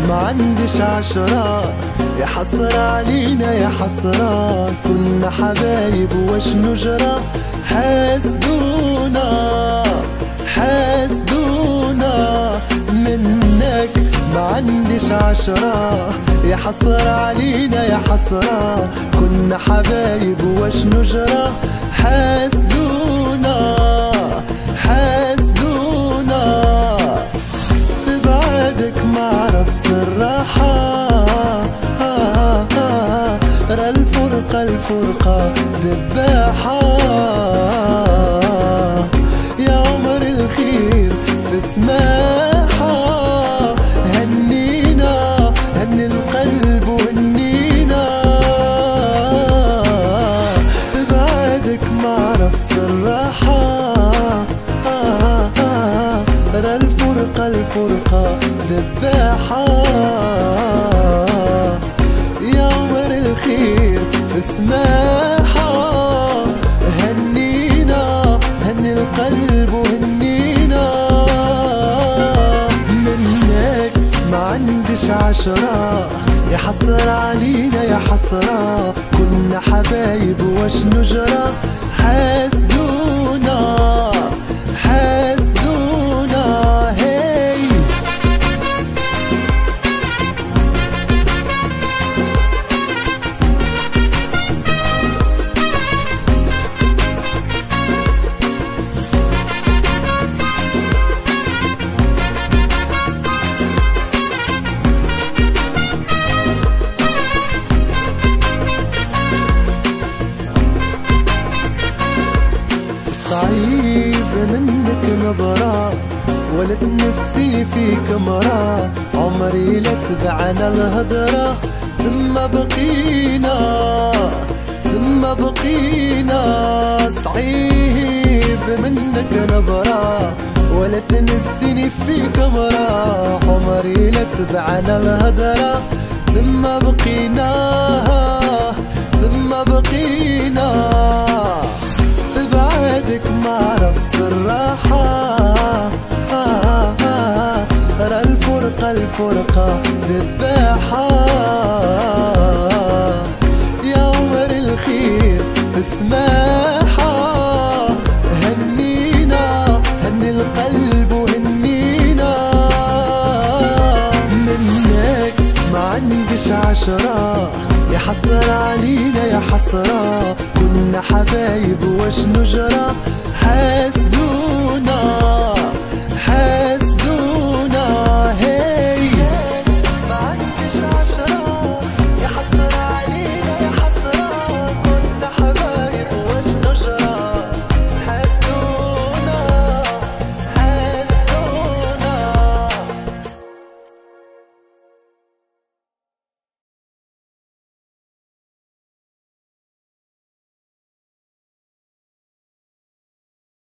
ما عنديش عشرة، يا حسرة علينا يا حسرة، كنا حبايب واش نجرى، حاسدونا حاسدونا منك. ما عنديش عشرة، يا حسرة علينا يا حسرة، كنا حبايب واش نجرى، حاسدونا حاسدونا. في بعدك ما عرفت الراحة، را الفرقة الفرقة ذباحة. يا عمر الخير في سماحة، هنينا هني القلب وهنينا. في بعدك ما عرفت الراحة، را الفرقة الفرقة ذباحة. يا عمر الخير في سماحة، هنينا هني القلب وهنينا. منك ما عنديش عشرة، يا حسرة علينا يا حسرة، كنا حبايب واش نجرى، حاسدونا حاسدونا. هي صعيب منك نبرة، ولا تنسيني فيك مرة، عمري لا تبعنا الهدرة، تما بقينا تما بقينا. صعيب منك نبرة، ولا تنسيني فيك مرة، عمري لا تبعنا الهدرة، تما بقينا تما بقينا. بعدك ما عرفت الراحة، را الفرقة الفرقة ذباحة. يا عمر الخير في سماحة، هنينا هني القلب وهنينا. منك ما عنديش عشرة، يا حسرة علينا يا حسرة، كنا حبايب واش نجرى،